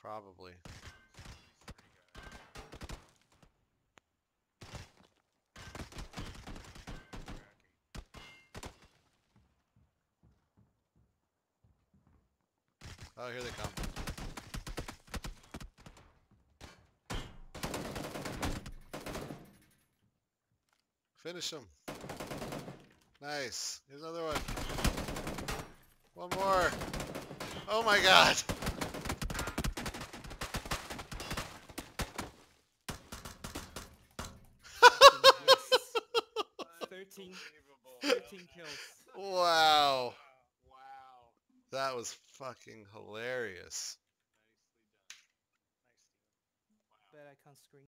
Probably. Oh, here they come. Finish him. Nice. Here's another one. One more. Oh my god. 13 kills. Wow. That was fucking hilarious. Bet I can't screen.